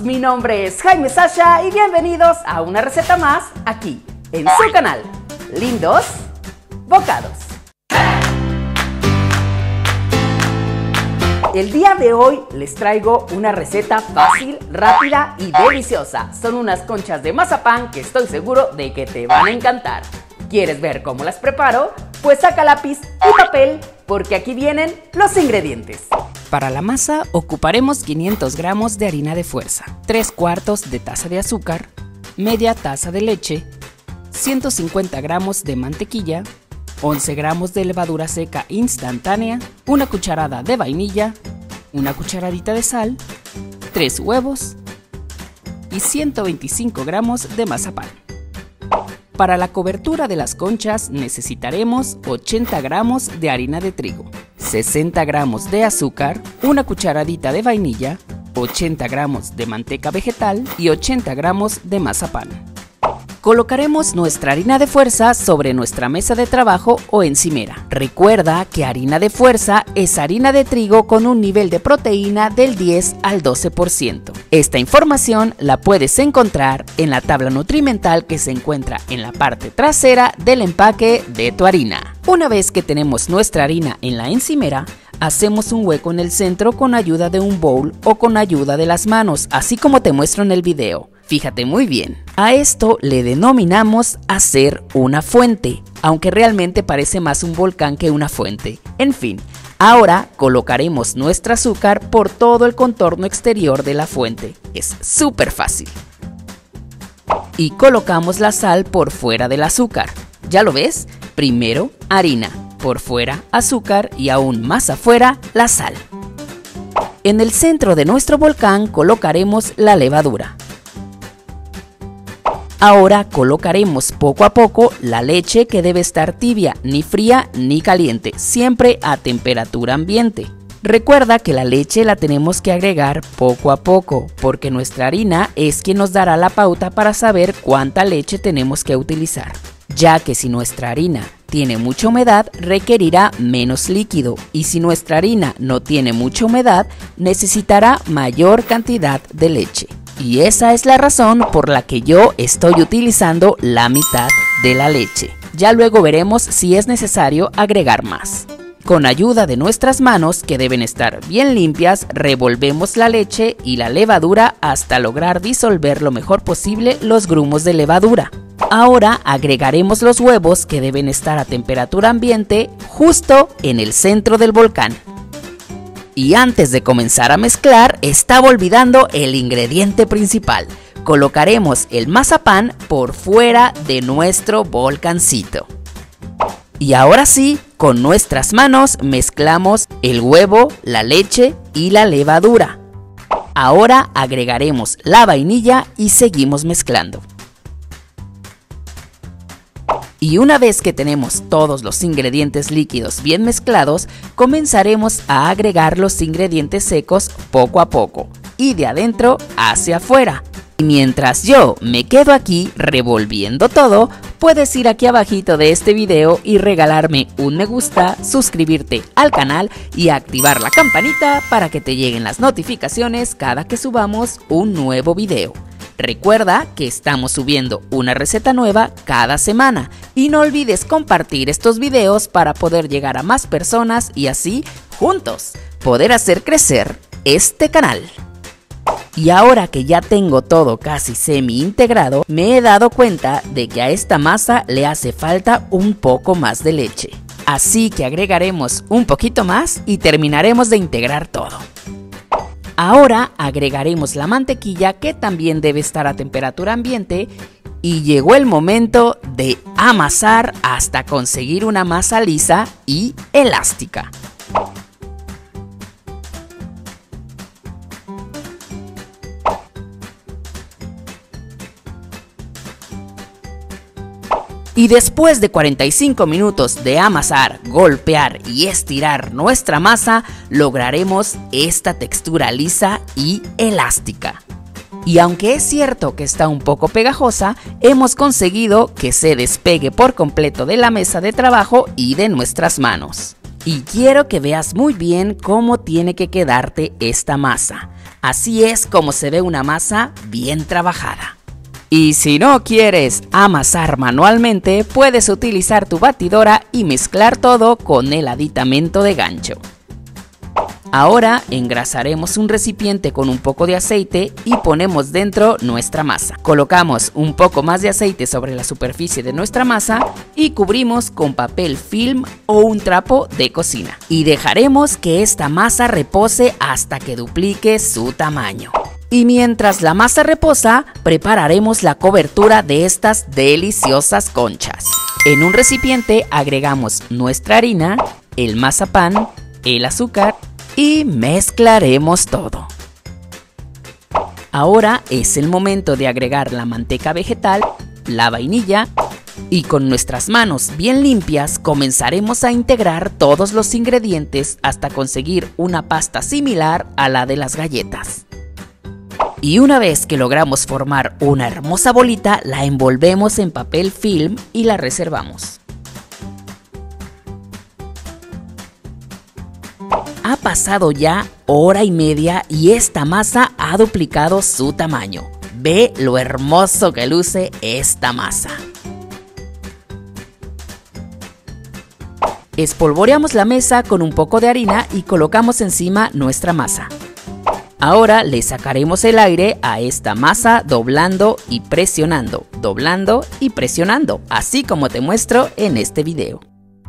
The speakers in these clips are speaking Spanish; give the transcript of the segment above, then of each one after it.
mi nombre es Jaime Sasha y bienvenidos a una receta más aquí en su canal, Lindos Bocados. El día de hoy les traigo una receta fácil, rápida y deliciosa. Son unas conchas de mazapán que estoy seguro de que te van a encantar. ¿Quieres ver cómo las preparo? Pues saca lápiz y papel porque aquí vienen los ingredientes. Para la masa ocuparemos 500 gramos de harina de fuerza, 3/4 de taza de azúcar, media taza de leche, 150 gramos de mantequilla, 11 gramos de levadura seca instantánea, una cucharada de vainilla, una cucharadita de sal, 3 huevos y 125 gramos de mazapán. Para la cobertura de las conchas necesitaremos 80 gramos de harina de trigo, 60 gramos de azúcar, una cucharadita de vainilla, 80 gramos de manteca vegetal y 80 gramos de mazapán. Colocaremos nuestra harina de fuerza sobre nuestra mesa de trabajo o encimera. Recuerda que harina de fuerza es harina de trigo con un nivel de proteína del 10 al 12%. Esta información la puedes encontrar en la tabla nutrimental que se encuentra en la parte trasera del empaque de tu harina. Una vez que tenemos nuestra harina en la encimera, hacemos un hueco en el centro con ayuda de un bowl o con ayuda de las manos, así como te muestro en el video. Fíjate muy bien. A esto le denominamos hacer una fuente, aunque realmente parece más un volcán que una fuente. En fin, ahora colocaremos nuestro azúcar por todo el contorno exterior de la fuente. Es súper fácil. Y colocamos la sal por fuera del azúcar. ¿Ya lo ves? Primero harina, por fuera azúcar y aún más afuera la sal. En el centro de nuestro volcán colocaremos la levadura. Ahora colocaremos poco a poco la leche que debe estar tibia, ni fría ni caliente, siempre a temperatura ambiente. Recuerda que la leche la tenemos que agregar poco a poco, porque nuestra harina es quien nos dará la pauta para saber cuánta leche tenemos que utilizar, ya que si nuestra harina tiene mucha humedad, requerirá menos líquido, y si nuestra harina no tiene mucha humedad, necesitará mayor cantidad de leche. Y esa es la razón por la que yo estoy utilizando la mitad de la leche. Ya luego veremos si es necesario agregar más. Con ayuda de nuestras manos, que deben estar bien limpias, revolvemos la leche y la levadura hasta lograr disolver lo mejor posible los grumos de levadura. Ahora agregaremos los huevos que deben estar a temperatura ambiente justo en el centro del volcán. Y antes de comenzar a mezclar, estaba olvidando el ingrediente principal. Colocaremos el mazapán por fuera de nuestro volcancito. Y ahora sí, con nuestras manos mezclamos el huevo, la leche y la levadura. Ahora agregaremos la vainilla y seguimos mezclando. Y una vez que tenemos todos los ingredientes líquidos bien mezclados, comenzaremos a agregar los ingredientes secos poco a poco y de adentro hacia afuera. Y mientras yo me quedo aquí revolviendo todo, puedes ir aquí abajito de este video y regalarme un me gusta, suscribirte al canal y activar la campanita para que te lleguen las notificaciones cada que subamos un nuevo video. Recuerda que estamos subiendo una receta nueva cada semana y no olvides compartir estos videos para poder llegar a más personas y así, juntos, poder hacer crecer este canal. Y ahora que ya tengo todo casi semi integrado, me he dado cuenta de que a esta masa le hace falta un poco más de leche. Así que agregaremos un poquito más y terminaremos de integrar todo. Ahora agregaremos la mantequilla que también debe estar a temperatura ambiente y llegó el momento de amasar hasta conseguir una masa lisa y elástica. Y después de 45 minutos de amasar, golpear y estirar nuestra masa, lograremos esta textura lisa y elástica. Y aunque es cierto que está un poco pegajosa, hemos conseguido que se despegue por completo de la mesa de trabajo y de nuestras manos. Y quiero que veas muy bien cómo tiene que quedarte esta masa. Así es como se ve una masa bien trabajada. Y si no quieres amasar manualmente, puedes utilizar tu batidora y mezclar todo con el aditamento de gancho. Ahora engrasaremos un recipiente con un poco de aceite y ponemos dentro nuestra masa. Colocamos un poco más de aceite sobre la superficie de nuestra masa y cubrimos con papel film o un trapo de cocina. Y dejaremos que esta masa repose hasta que duplique su tamaño. Y mientras la masa reposa, prepararemos la cobertura de estas deliciosas conchas. En un recipiente agregamos nuestra harina, el mazapán, el azúcar y mezclaremos todo. Ahora es el momento de agregar la manteca vegetal, la vainilla y con nuestras manos bien limpias comenzaremos a integrar todos los ingredientes hasta conseguir una pasta similar a la de las galletas. Y una vez que logramos formar una hermosa bolita, la envolvemos en papel film y la reservamos. Ha pasado ya hora y media y esta masa ha duplicado su tamaño. Ve lo hermoso que luce esta masa. Espolvoreamos la mesa con un poco de harina y colocamos encima nuestra masa. Ahora le sacaremos el aire a esta masa doblando y presionando, así como te muestro en este video.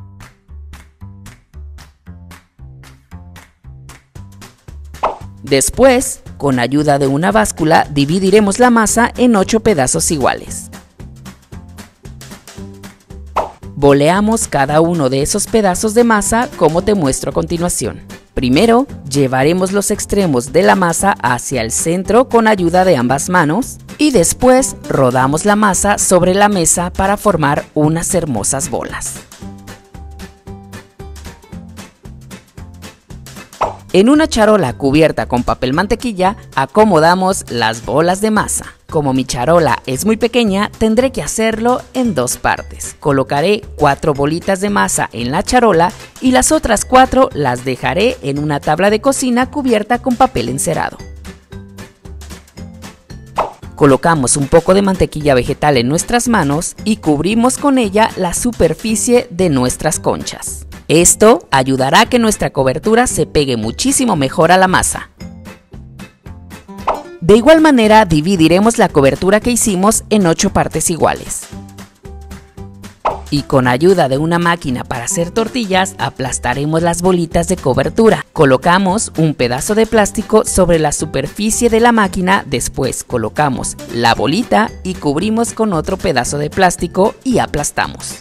Después, con ayuda de una báscula, dividiremos la masa en 8 pedazos iguales. Boleamos cada uno de esos pedazos de masa como te muestro a continuación. Primero, llevaremos los extremos de la masa hacia el centro con ayuda de ambas manos y después rodamos la masa sobre la mesa para formar unas hermosas bolas. En una charola cubierta con papel mantequilla, acomodamos las bolas de masa. Como mi charola es muy pequeña, tendré que hacerlo en 2 partes. Colocaré 4 bolitas de masa en la charola y las otras 4 las dejaré en una tabla de cocina cubierta con papel encerado. Colocamos un poco de mantequilla vegetal en nuestras manos y cubrimos con ella la superficie de nuestras conchas. Esto ayudará a que nuestra cobertura se pegue muchísimo mejor a la masa. De igual manera, dividiremos la cobertura que hicimos en 8 partes iguales. Y con ayuda de una máquina para hacer tortillas, aplastaremos las bolitas de cobertura. Colocamos un pedazo de plástico sobre la superficie de la máquina, después colocamos la bolita y cubrimos con otro pedazo de plástico y aplastamos.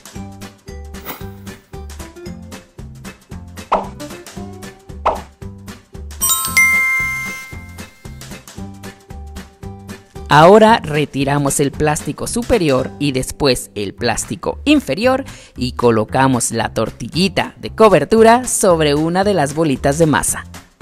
Ahora retiramos el plástico superior y después el plástico inferior y colocamos la tortillita de cobertura sobre una de las bolitas de masa.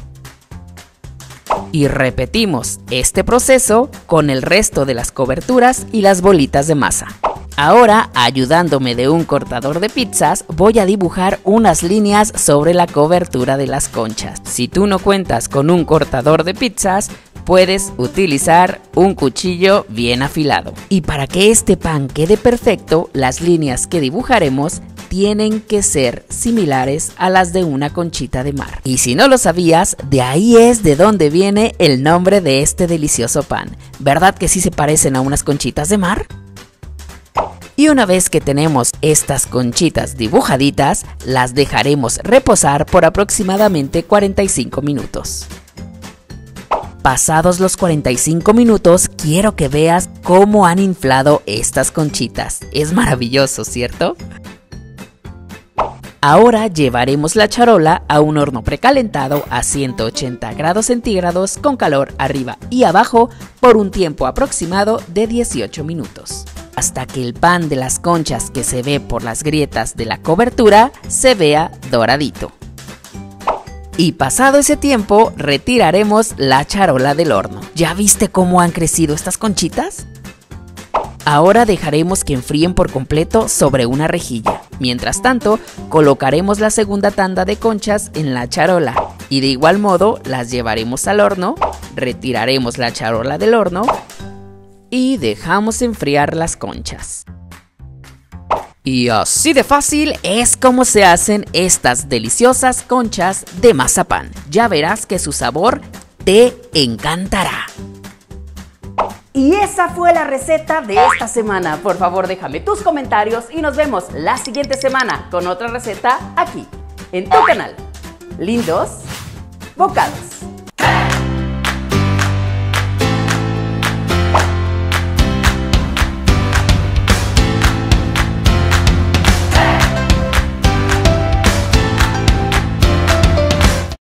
Y repetimos este proceso con el resto de las coberturas y las bolitas de masa. Ahora, ayudándome de un cortador de pizzas, voy a dibujar unas líneas sobre la cobertura de las conchas. Si tú no cuentas con un cortador de pizzas, puedes utilizar un cuchillo bien afilado. Y para que este pan quede perfecto, las líneas que dibujaremos tienen que ser similares a las de una conchita de mar. Y si no lo sabías, de ahí es de donde viene el nombre de este delicioso pan. ¿Verdad que sí se parecen a unas conchitas de mar? Y una vez que tenemos estas conchitas dibujaditas, las dejaremos reposar por aproximadamente 45 minutos. Pasados los 45 minutos, quiero que veas cómo han inflado estas conchitas. Es maravilloso, ¿cierto? Ahora llevaremos la charola a un horno precalentado a 180 grados centígrados con calor arriba y abajo por un tiempo aproximado de 18 minutos. Hasta que el pan de las conchas que se ve por las grietas de la cobertura se vea doradito. Y pasado ese tiempo, retiraremos la charola del horno. ¿Ya viste cómo han crecido estas conchitas? Ahora dejaremos que enfríen por completo sobre una rejilla. Mientras tanto, colocaremos la segunda tanda de conchas en la charola Y de igual modo las llevaremos al horno, retiraremos la charola del horno y dejamos enfriar las conchas. Y así de fácil es como se hacen estas deliciosas conchas de mazapán. Ya verás que su sabor te encantará. Y esa fue la receta de esta semana. Por favor, déjame tus comentarios y nos vemos la siguiente semana con otra receta aquí, en tu canal. Lindos bocados.